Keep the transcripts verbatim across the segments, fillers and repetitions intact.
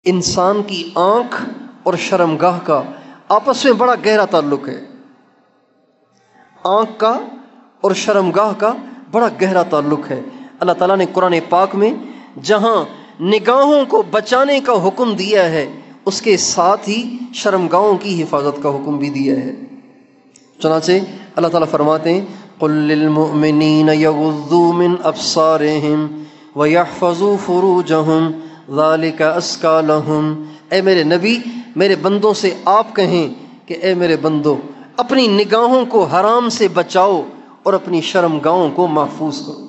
انسان کی آنکھ اور شرمگاہ کا آپس میں بڑا گہرا تعلق ہے۔ آنکھ کا اور شرمگاہ کا بڑا گہرا تعلق ہے۔ اللہ تعالیٰ نے قرآن پاک میں جہاں نگاہوں کو بچانے کا حکم دیا ہے، اس کے ساتھ ہی شرمگاہوں کی حفاظت کا حکم بھی دیا ہے۔ چنانچہ اللہ تعالیٰ فرماتے ہیں قُل لِّلْمُؤْمِنِينَ يَغُضُّوا مِنْ أَبْصَارِهِمْ وَيَحْفَظُوا فُرُوجَهُمْ ذَلِكَ أَزْكَىٰ لَهُمْ۔ اے میرے نبی، میرے بندوں سے آپ کہیں کہ اے میرے بندو، اپنی نگاہوں کو حرام سے بچاؤ اور اپنی شرمگاہوں کو محفوظ کرو۔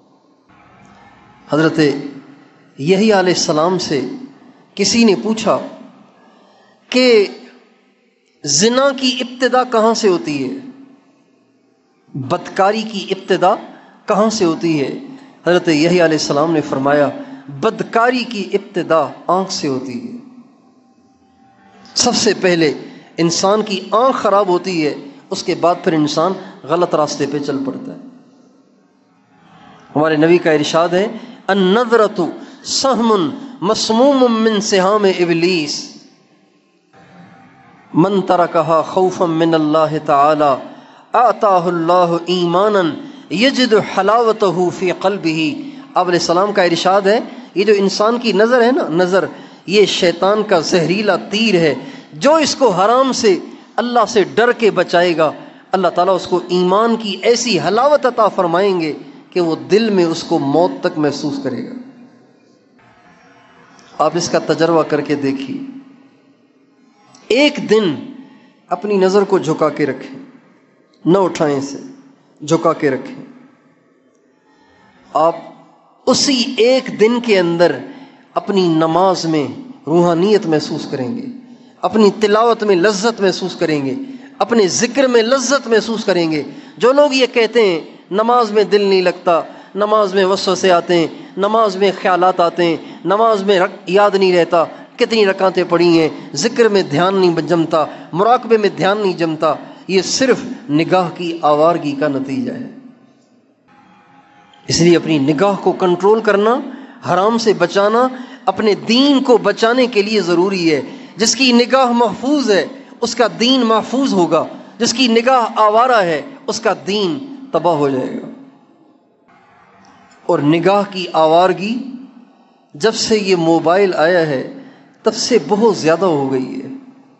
حضرت یحییٰ علیہ السلام سے کسی نے پوچھا کہ زنا کی ابتدا کہاں سے ہوتی ہے، بدکاری کی ابتدا کہاں سے ہوتی ہے؟ حضرت یحییٰ علیہ السلام نے فرمایا بدکاری کی ابتدا آنکھ سے ہوتی ہے۔ سب سے پہلے انسان کی آنکھ خراب ہوتی ہے، اس کے بعد پھر انسان غلط راستے پہ چل پڑتا ہے۔ ہمارے نبی کا ارشاد ہے النظرۃ سہم مسموم من سہام ابلیس من ترکہا خوفا من اللہ تعالی اعطاہ اللہ ایمانا یجد حلاوتہ فی قلبہ۔ آپ علیہ السلام کا ارشاد ہے یہ جو انسان کی نظر ہے نا، نظر یہ شیطان کا زہریلا تیر ہے، جو اس کو حرام سے اللہ سے ڈر کے بچائے گا، اللہ تعالیٰ اس کو ایمان کی ایسی حلاوت عطا فرمائیں گے کہ وہ دل میں اس کو موت تک محسوس کرے گا۔ آپ اس کا تجربہ کر کے دیکھیے، ایک دن اپنی نظر کو جھکا کے رکھیں، نہ اٹھائیں سے، جھکا کے رکھیں۔ آپ اسی ایک دن کے اندر اپنی نماز میں روحانیت محسوس کریں گے، اپنی تلاوت میں لذت محسوس کریں گے، اپنے ذکر میں لذت محسوس کریں گے۔ جو لوگ یہ کہتے ہیں نماز میں دل نہیں لگتا، نماز میں وسوسے آتے ہیں، نماز میں خیالات آتے ہیں، نماز میں یاد نہیں رہتا، کتنی رکعتیں پڑھی ہیں، ذکر میں دھیان نہیں جمتا، مراقبے میں دھیان نہیں جمتا، یہ صرف نگاہ کی آوارگی کا نتیجہ ہے۔ اس لیے اپنی نگاہ کو کنٹرول کرنا، حرام سے بچانا، اپنے دین کو بچانے کے لیے ضروری ہے۔ جس کی نگاہ محفوظ ہے اس کا دین محفوظ ہوگا، جس کی نگاہ آوارہ ہے اس کا دین تباہ ہو جائے گا۔ اور نگاہ کی آوارگی جب سے یہ موبائل آیا ہے تب سے بہت زیادہ ہو گئی ہے۔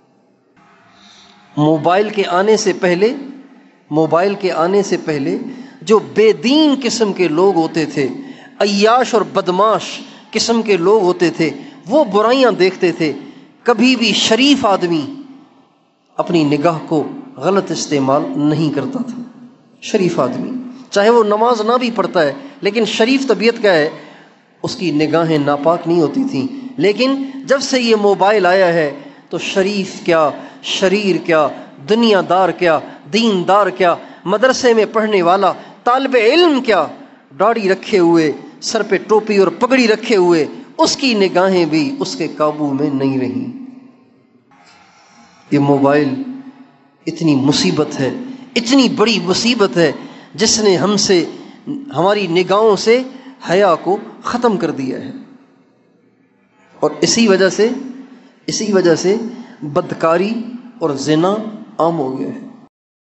موبائل کے آنے سے پہلے موبائل کے آنے سے پہلے جو بے دین قسم کے لوگ ہوتے تھے، عیاش اور بدماش قسم کے لوگ ہوتے تھے، وہ برائیاں دیکھتے تھے۔ کبھی بھی شریف آدمی اپنی نگاہ کو غلط استعمال نہیں کرتا تھا۔ شریف آدمی چاہے وہ نماز نہ بھی پڑھتا ہے لیکن شریف طبیعت کا ہے، اس کی نگاہیں ناپاک نہیں ہوتی تھیں۔ لیکن جب سے یہ موبائل آیا ہے تو شریف کیا، شریر کیا، دنیا دار کیا، دین دار کیا، مدرسے میں پڑھنے والا طالب علم کیا، داڑھی رکھے ہوئے، سر پہ ٹوپی اور پگڑی رکھے ہوئے، اس کی نگاہیں بھی اس کے قابو میں نہیں رہیں۔ یہ موبائل اتنی مصیبت ہے، اتنی بڑی مصیبت ہے، جس نے ہم سے، ہماری نگاہوں سے حیا کو ختم کر دیا ہے۔ اور اسی وجہ سے اسی وجہ سے بدکاری اور زنا عام ہو گیا ہے۔